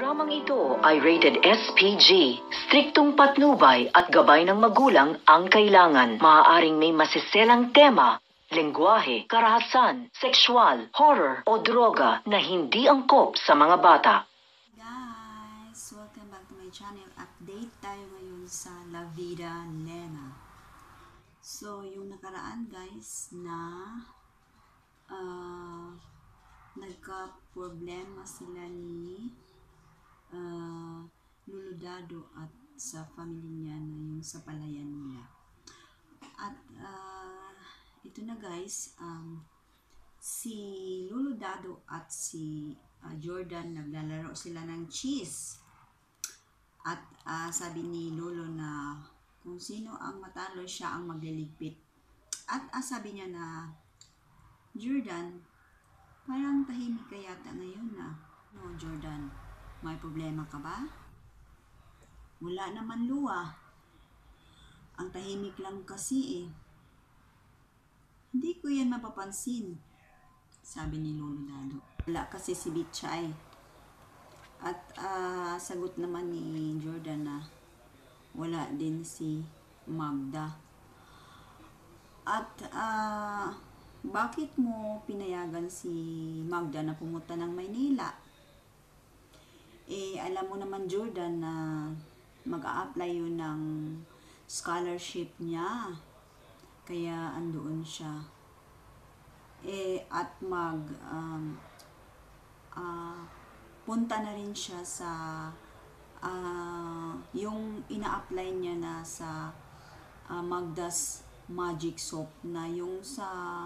Programang ito ay rated SPG. Striktong patnubay at gabay ng magulang ang kailangan. Maaaring may masiselang tema, lengguwahe, karahasan, sexual, horror o droga na hindi angkop sa mga bata. Guys, welcome back to my channel. Update tayo ngayon sa La Vida Lena. So, yung nakaraan guys na nagka-problema sila ni Luludado at sa family niya na yung sa palayan nila. At ito na guys, si Luludado at si Jordan naglalaro sila ng cheese. At sabi ni Lolo na kung sino ang matalo siya ang magliligpit. At sabi niya na, Jordan, parang tahimik ka yata ngayon na. No, Jordan, may problema ka ba? Wala naman luwa. Ang tahimik lang kasi eh. Hindi ko yan mapapansin, sabi ni Lolo Dado. Wala kasi si Bitchay. At sagot naman ni Jordan na wala din si Magda. At bakit mo pinayagan si Magda na pumunta ng Maynila? Eh, alam mo naman Jordan na mag-a-apply yun ng scholarship niya. Kaya andoon siya. Eh, at punta na rin siya sa yung ina-apply niya na sa Magda's Magic Soap na yung sa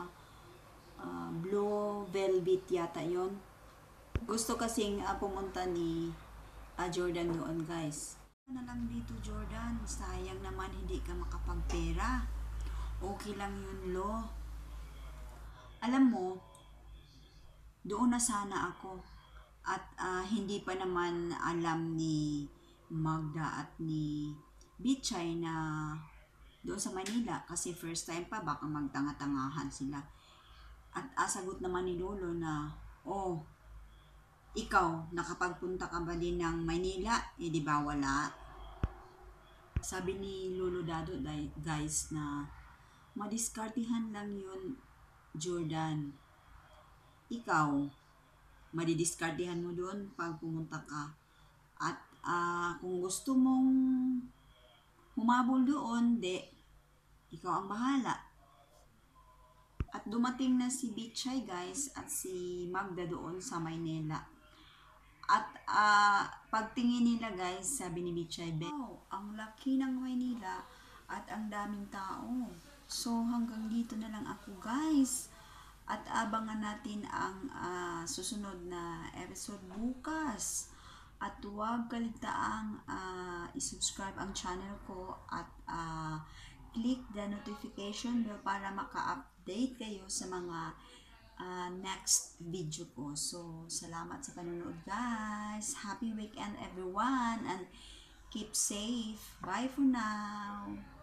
Blue Velvet yata yon. Gusto kasing pumunta ni Jordan doon guys. Ano na lang dito Jordan, sayang naman hindi ka makapagpera. Okay lang yun lo. Alam mo, doon na sana ako. At hindi pa naman alam ni Magda at ni Bitchay na doon sa Manila kasi first time pa baka magtanga-tangahan sila. At sagot naman ni Lolo na, oh, ikaw, nakapagpunta ka ba din ng Manila? Eh di ba wala? Sabi ni Lolo Dado guys na madiskartihan lang yun Jordan. Ikaw, madidiskardihan mo doon pag pumunta ka. At kung gusto mong humabol doon, ikaw ang bahala. At dumating na si Bitchay guys at si Magda doon sa Maynila. At pagtingin nila guys, sabi ni Bitchay, wow, ang laki ng Maynila at ang daming tao. So hanggang dito na lang ako guys. At abangan natin ang susunod na episode bukas. At huwag kaligtaang isubscribe ang channel ko at click the notification bell para maka-update kayo sa mga next video ko. So, salamat sa panonood guys. Happy weekend everyone and keep safe. Bye for now.